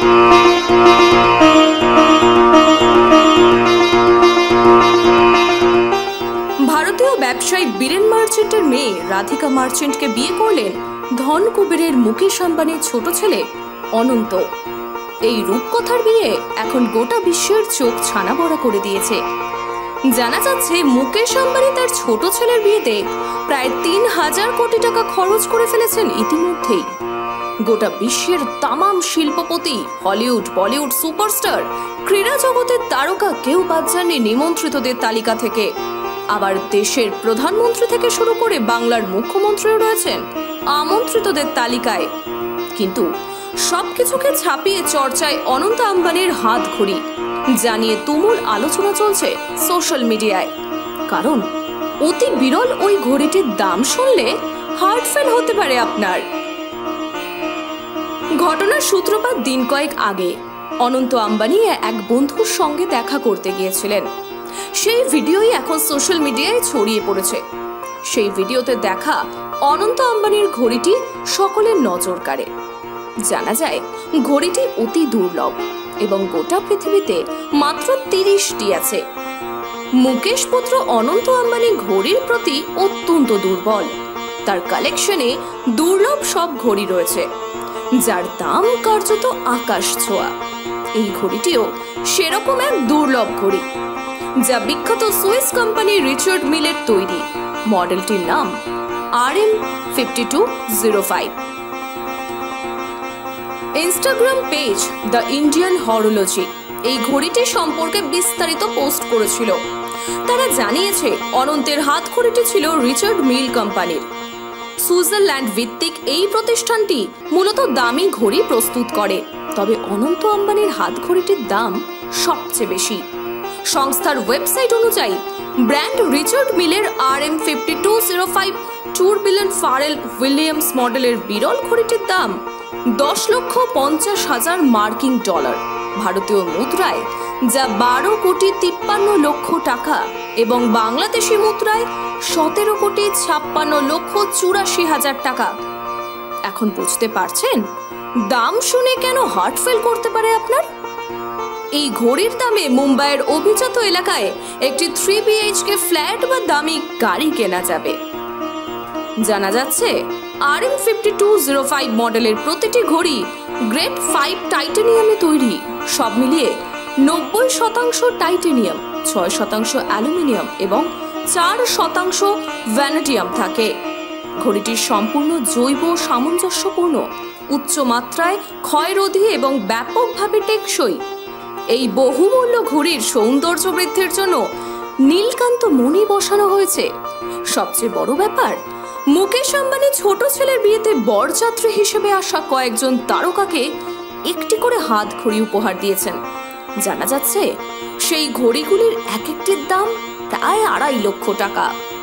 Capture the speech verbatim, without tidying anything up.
ভারতীয় ব্যবসায়ী বীরেন মার্চেন্টের মেয়ে রাধিকা মার্চেন্টকে বিয়ে করলেন ধন কুবেরের মুকেশ আম্বানির ছোট ছেলে অনন্ত। এই রূপকথার বিয়ে এখন গোটা বিশ্বের চোখ ছানা বড়া করে দিয়েছে। জানা যাচ্ছে মুকেশ আম্বানি তার ছোট ছেলের বিয়েতে প্রায় তিন হাজার কোটি টাকা খরচ করে ফেলেছেন ইতিমধ্যেই। গোটা বিশ্বের তামাম শিল্পপতি, হলিউড, বলিউড সুপারস্টার, ক্রীড়া জগতের তারকা কেউ বাদ যাননি নিমন্ত্রিতদের তালিকা থেকে। আবার দেশের প্রধানমন্ত্রী থেকে শুরু করে বাংলার মুখ্যমন্ত্রীও রয়েছেন আমন্ত্রিতদের তালিকায়। কিন্তু সবকিছুকে ছাপিয়ে চর্চায় অনন্ত আম্বানির হাত ঘড়ি, জানিয়ে তুমুল আলোচনা চলছে সোশ্যাল মিডিয়ায়। কারণ অতি বিরল ওই ঘড়িটির দাম শুনলে হার্ট ফেল হতে পারে আপনার। ঘটনার সূত্রপাত দিন কয়েক আগে অনন্ত আম্বানি এক বন্ধুর সঙ্গে দেখা করতে গিয়েছিলেন। সেই ভিডিওই এখন সোশ্যাল মিডিয়ায় ছড়িয়ে পড়েছে। সেই ভিডিওতে দেখা অনন্ত আম্বানির ঘড়িটি সকলের নজর কাড়ে। জানা যায় ঘড়িটি অতি দুর্লভ এবং গোটা পৃথিবীতে মাত্র তিরিশটি আছে। মুকেশ পুত্র অনন্ত আম্বানি ঘড়ির প্রতি অত্যন্ত দুর্বল। তার কালেকশনে দুর্লভ সব ঘড়ি রয়েছে, যার দাম কার্যত আকাশ ছোঁয়া। এই ঘড়িটিও সেরকম এক দুর্লভ ঘড়ি, যা বিখ্যাত সুইস কোম্পানি রিচার্ড মিলের তৈরি। মডেলটির নাম R M fifty two zero five. Instagram page the Indian horology এই ঘড়িটি সম্পর্কে বিস্তারিত পোস্ট করেছিল। তারা জানিয়েছে অনন্তের হাত ঘড়িটি ছিল রিচার্ড মিল কোম্পানির। সুইজারল্যান্ড ভিত্তিক এই প্রতিষ্ঠানটি মূলত দামি ঘড়ি প্রস্তুত করে, তবে অনন্ত আম্বানির হাত ঘড়িটির দাম সবচেয়ে বেশি। সংস্থার ওয়েবসাইট অনুযায়ী ব্র্যান্ড রিচার্ড মিলের R M fifty two zero five tourbillon Pharrell Williams মডেলের বিরল ঘড়িটির দাম দশ লক্ষ পঞ্চাশ হাজার মার্কিন ডলার ভারতীয় মুদ্রায়, যা বারো কোটি তিপ্পান্ন লক্ষ টাকা এবং বাংলাদেশি মুদ্রায় সতেরো কোটি ছাপ্পান্ন লক্ষ চুরাশি হাজার টাকা। এখন বুঝতে পারছেন দাম শুনে কেন হার্ট ফেল করতে পারে আপনার? এই ঘড়ির দামে মুম্বাইয়ের অভিজাত এলাকায় একটি থ্রি বিএইচকে ফ্ল্যাট বা দামি গাড়ি কেনা যাবে। জানা যাচ্ছে R M fifty two zero five মডেলের প্রতিটি ঘড়ি গ্রেড ফাইভ টাইটানিয়ামে তৈরি। সব মিলিয়ে নব্বই শতাংশ টাইটানিয়াম, ছয় শতাংশ অ্যালুমিনিয়াম এবং চার শতাংশ ভ্যানাডিয়াম থাকে। ঘড়িটি সম্পূর্ণ জৈব, সামঞ্জস্যপূর্ণ, উচ্চ মাত্রায় ক্ষয়রোধী এবং ব্যাপকভাবে টেকসই। এই বহুমূল্য ঘড়ির সৌন্দর্য বৃদ্ধির জন্য নীলকান্ত মণি বসানো হয়েছে। সবচেয়ে বড় ব্যাপার, মুকেশ আম্বানি ছোট ছেলের বিয়েতে বরযাত্রী হিসেবে আসা কয়েকজন তারকাকে একটি করে হাত ঘড়ি উপহার দিয়েছেন। জানা যাচ্ছে সেই ঘড়িগুলির এক একটির দাম প্রায় আড়াই লক্ষ টাকা।